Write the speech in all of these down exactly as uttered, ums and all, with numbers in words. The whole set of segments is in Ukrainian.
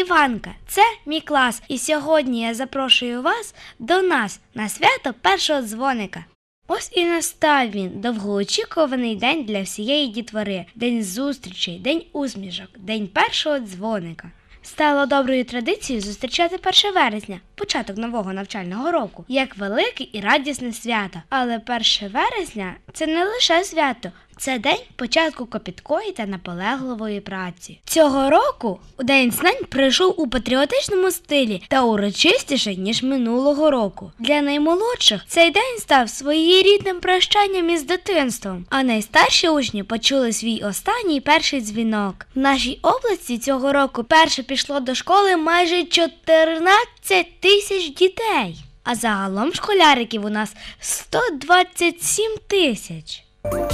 Іванка, це мій клас, і сьогодні я запрошую вас до нас на свято першого дзвоника. Ось і настав він, довгоочікуваний день для всієї дітвори, день зустрічей, день усмішок, день першого дзвоника. Стало доброю традицією зустрічати перше вересня, початок нового навчального року, як велике і радісне свято. Але перше вересня – це не лише свято, це день початку копіткої та наполегливої праці. Цього року День знань прийшов у патріотичному стилі та урочистіше, ніж минулого року. Для наймолодших цей день став своєрідним прощанням із дитинством, а найстарші учні почули свій останній перший дзвінок. В нашій області цього року перше пішло до школи майже чотирнадцять тисяч дітей, а загалом школяриків у нас сто двадцять сім тисяч.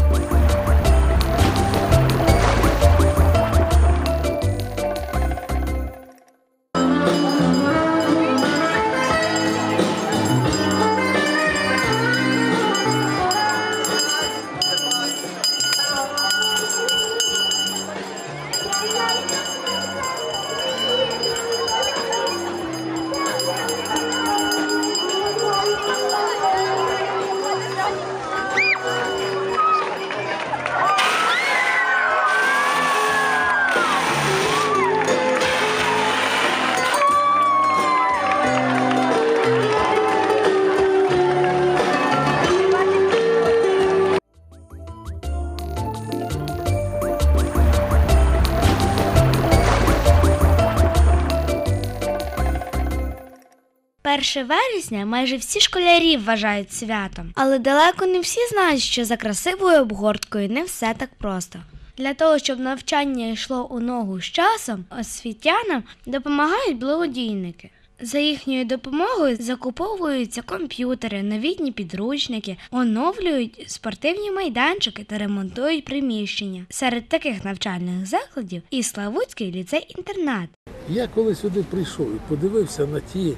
перше вересня майже всі школярі вважають святом, але далеко не всі знають, що за красивою обгорткою не все так просто. Для того, щоб навчання йшло у ногу з часом, освітянам допомагають благодійники. За їхньою допомогою закуповуються комп'ютери, новітні підручники, оновлюють спортивні майданчики та ремонтують приміщення. Серед таких навчальних закладів і Славутський ліцей-інтернат. Я коли сюди прийшов і подивився на ті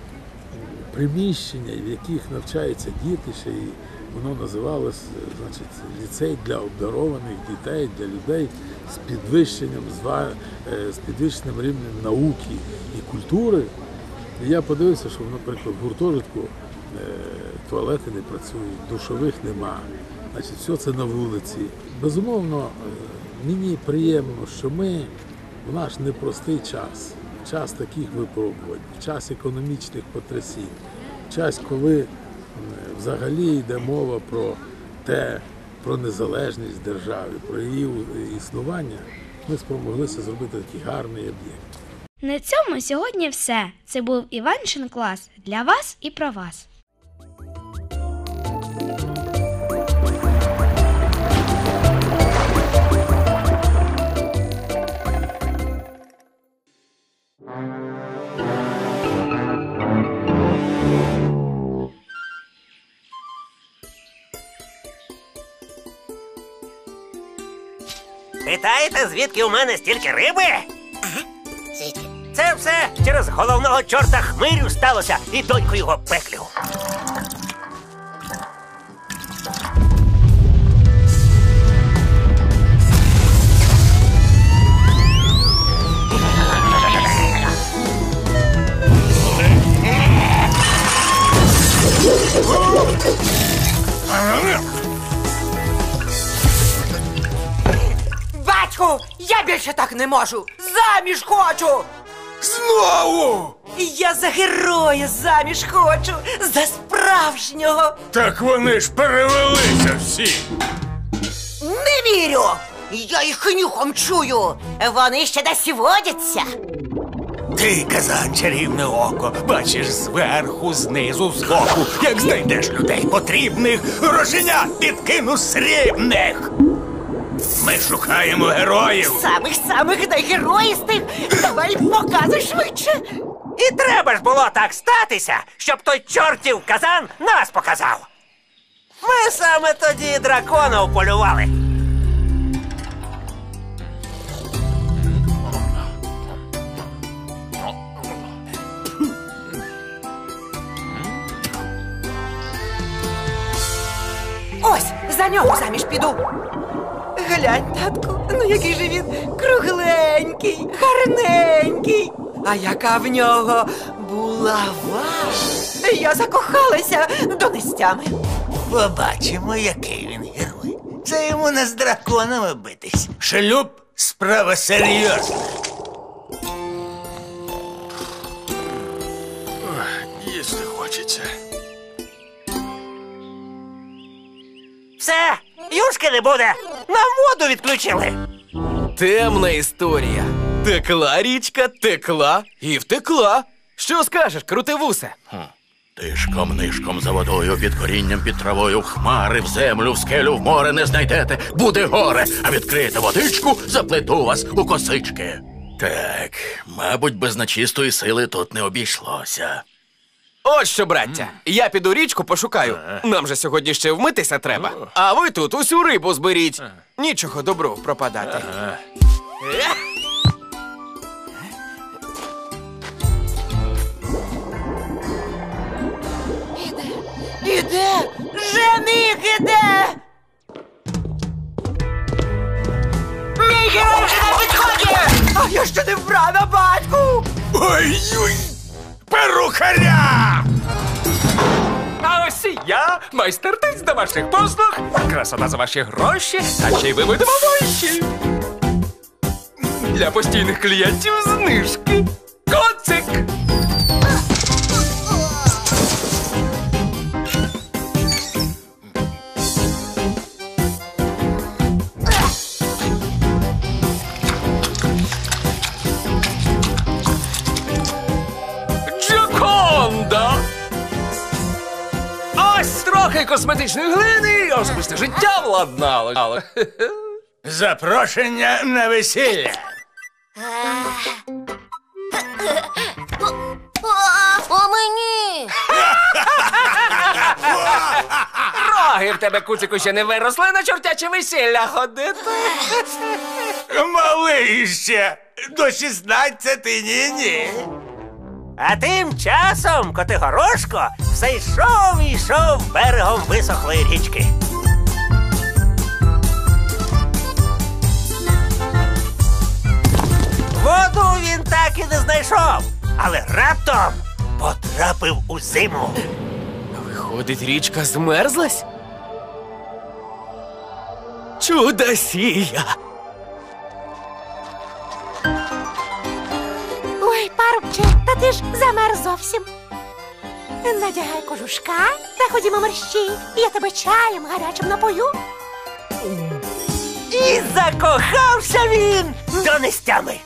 приміщення, в яких навчаються діти, ще і воно називалось, значить, ліцей для обдарованих дітей, для людей з підвищенням, з підвищеним рівнем науки і культури. І я подивився, що, наприклад, в гуртожитку туалети не працюють, душових нема, значить, все це на вулиці. Безумовно, мені приємно, що ми в наш непростий час, час таких випробувань, час економічних потрясінь, час, коли взагалі йде мова про те, про незалежність держави, про її існування, ми спромоглися зробити такий гарний об'єкт. На цьому сьогодні все. Це був Іванчин клас. Для вас і про вас. Питаєте, звідки у мене стільки риби? Ага, звідки? Це все через головного чорта Хмирю сталося і доньку його Пеклю. Батьку, я більше так не можу! Заміж хочу! Знову? Я за героя заміж хочу! За справжнього! Так вони ж перевелися всі! Не вірю! Я їх нюхом чую! Вони ще десь водяться! Ти, казан, чарівне око, бачиш зверху, знизу, збоку. Як знайдеш людей потрібних, грошенят підкину срібних! Ми шукаємо героїв! Самих-самих найгероїстих! Давай показуй швидше! І треба ж було так статися, щоб той чортів казан нас показав. Ми саме тоді дракона уполювали. Ось, за нього заміж піду. Глянь, татку, ну який же він кругленький, гарненький. А яка в нього булава. Я закохалася до нестями. Побачимо, який він герой. Це йому не з драконами битись. Шлюб – справа серйозна. Їсти хочеться. Все, юшки не буде. Нам воду відключили. Темна історія. Текла річка, текла і втекла. Що скажеш, крутивусе? Тишком нишком за водою, під корінням, під травою, в хмари, в землю, в скелю, в море не знайдете, буде горе, а відкрите водичку, заплету вас у косички. Так, мабуть, без нечистої сили тут не обійшлося. От що, браття, я піду річку пошукаю. Нам же сьогодні ще вмитися треба. А ви тут усю рибу зберіть. Нічого добру пропадати. Іде! Жених іде! Мій герой вже на підході! А я ще не вбрана, батьку! Ой-ой! Перукаря! А ось і я, майстертець до ваших послуг, красота за ваші гроші, а ще й ви видимовуючі. Для постійних клієнтів знижки. Коцик! Джоконда! Ось трохи косметичної глини, особисте життя владнало. Але... Запрошення на весілля. О, мені! Роги в тебе, куцику, ще не виросли на чортяче весілля ходити. Малий ще. До шістнадцяти ні-ні. А тим часом Котигорошко все йшов і йшов берегом висохлої річки. Воду він так і не знайшов, але раптом потрапив у зиму. Виходить, річка змерзлась? Чудосія! Ой, парубче, та ти ж замерз зовсім. Надягай кожушка та ходімо мерщій. Я тебе чаєм гарячим напою. І закохався він до нестями.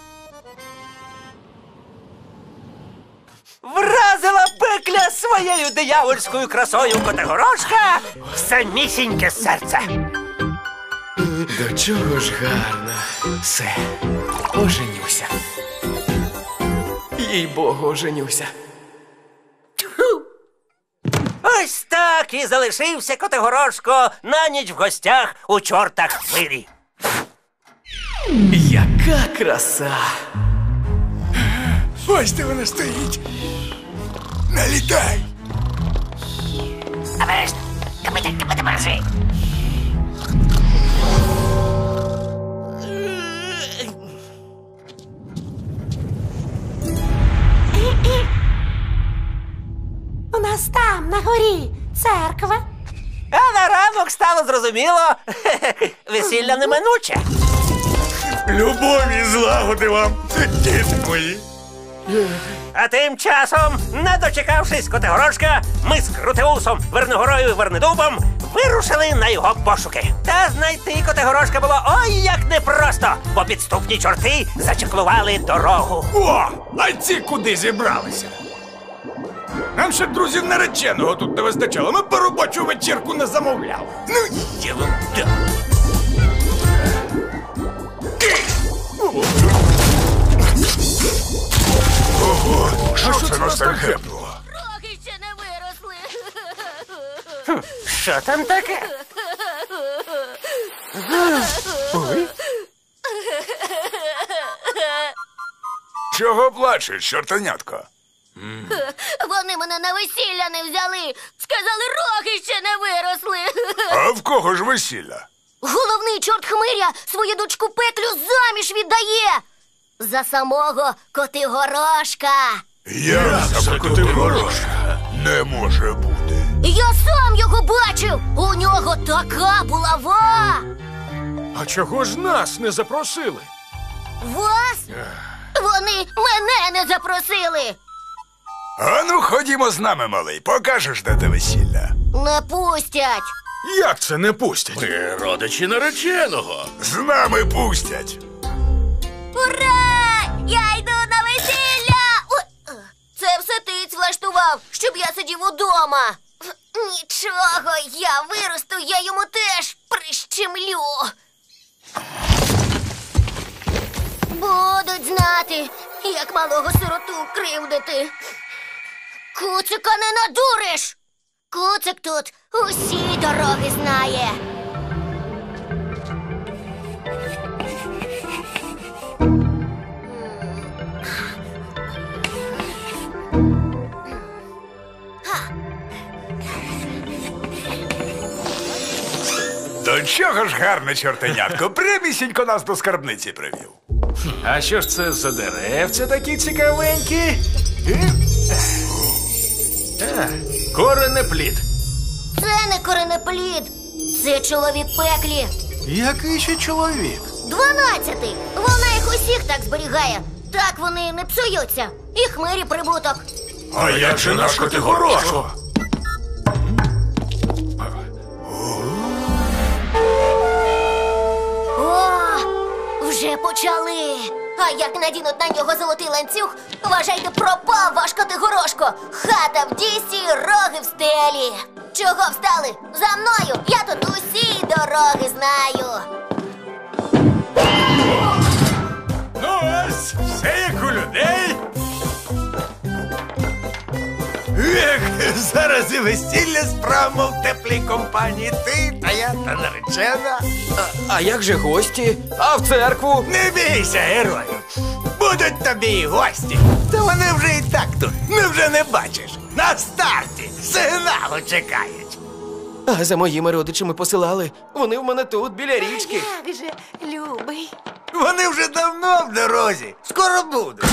Вразила пекля своєю диявольською красою Котигорошка в самісіньке серце. До чого ж гарно. Все, оженюся. Їй-богу, оженюся. Ось так і залишився Котигорошко на ніч в гостях у чорта Хвирі. Яка краса! Ось де вона стоїть. Налітай. У нас там, на горі, церква. А на ранок стало зрозуміло, весілля неминуче. Любові і злагоди вам, діти мої. А тим часом, не дочекавшись Котигорошка, ми з Крутеусом, Верногорою і Вернедубом вирушили на його пошуки. Та знайти Котигорошка було ой як непросто, бо підступні чорти зачеклували дорогу. О, а ці куди зібралися? Нам ще друзів нареченого тут не вистачало. Ми по робочу вечірку не замовляли. Ну, є вам так. Ого, що це нас так гепнуло? Роги ще не виросли. Що там таке? Чого плачеш, чортанятко? Вони мене на весілля не взяли. Сказали, роги ще не виросли. А в кого ж весілля? Головний чорт Хмиря свою дочку Пеклю заміж віддає. За самого Котигорошка. Я за Котигорошка? Не може бути. Я сам його бачив! У нього така булава! А чого ж нас не запросили? Вас? Вони мене не запросили! Ану, ходімо з нами, малий, покажеш, де те весілля. Не пустять! Як це не пустять? Ми родичі нареченого. З нами пустять. Ура! Я йду на весілля! Ой, це все ти влаштував, щоб я сидів удома. Нічого, я виросту, я йому теж прищемлю. Будуть знати, як малого сироту кривдити. Куцика не надуриш! Куцик тут усі дороги знає. До чого ж гарне чортенятко, прямісінько нас до скарбниці привів. А що ж це за деревця такі цікавенькі? А, коренеплід. Це не коренеплід, це чоловік пеклі. Який ще чоловік? Дванадцятий. Вона їх усіх так зберігає. Так вони не псуються. І хмирі прибуток. А як же наш Котигорошко? О, вже почали. А як надінуть на нього золотий ланцюг, вважайте, пропав ваш Котигорошко. Хата в дісі, роги в стелі. Чого встали? За мною! Я тут усі дороги знаю. Ну ось, все як у людей. Ех, зараз і весілля справимо в теплій компанії. Ти, та я, та наречена. А, а як же гості? А в церкву? Не бійся, герою. Будуть тобі і гості. Та вони вже і так тут. Невже не бачиш? На старті сигналу чекають. А за моїми родичами посилали. Вони в мене тут, біля річки. Як же, любий. Вони вже давно в дорозі. Скоро будуть.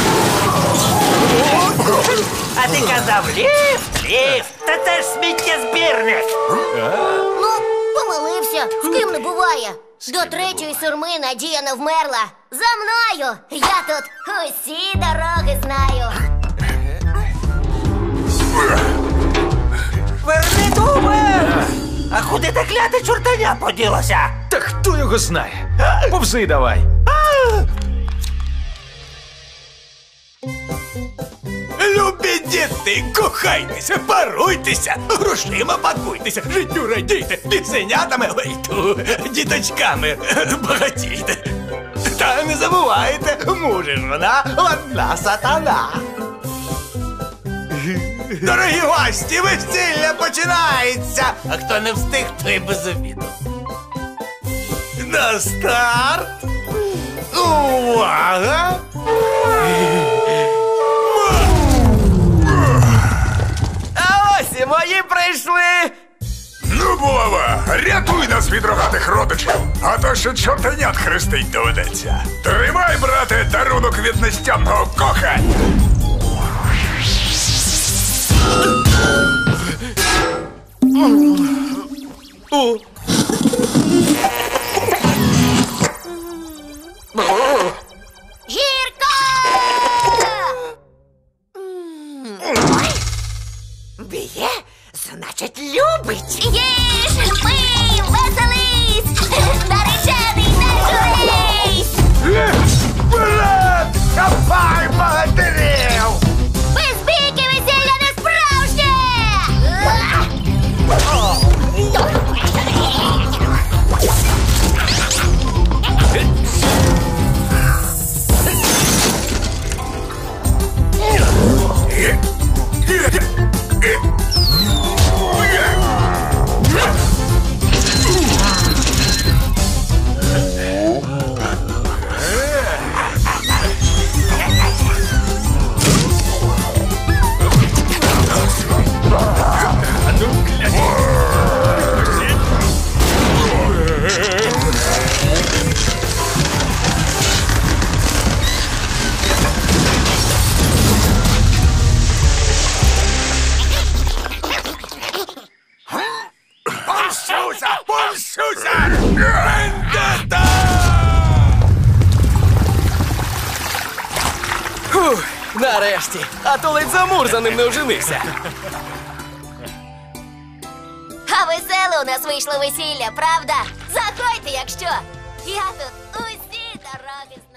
А ти казав ліфт, ліфт, та це ж сміттєзбірник. Ну, помилився. З ким не буває. До третьої сурми надія не вмерла. За мною! Я тут усі дороги знаю. Верни дуби! А куди те кляте чортаня поділося? Та хто його знає? Повзи давай. Любі діти, кохайтеся, паруйтеся, грошима пакуйтеся, життю радійте, пісенятами, ой, ту, діточками багатійте. Та не забувайте, мужа ж вона одна сатана. Дорогі гості, весілля починається, а хто не встиг, той без обіду. На старт! Увага! А ось і мої прийшли! Ну, булава, рятуй нас від рогатих родичів, а то ще чортенят хрестить доведеться. Тримай, брате, дарунок від нестямного кохання. О. Гірка! Б'є, значить, любить. Їж, пий, веселись! Наречений, не журись! Вперед! Хапай, богатирів! Без бійки весілля не справжнє! Нарешті, а то ледь замур за ним не оженився. А веселе у нас вийшло весілля, правда? Заходьте, якщо. Я тут усі дороги.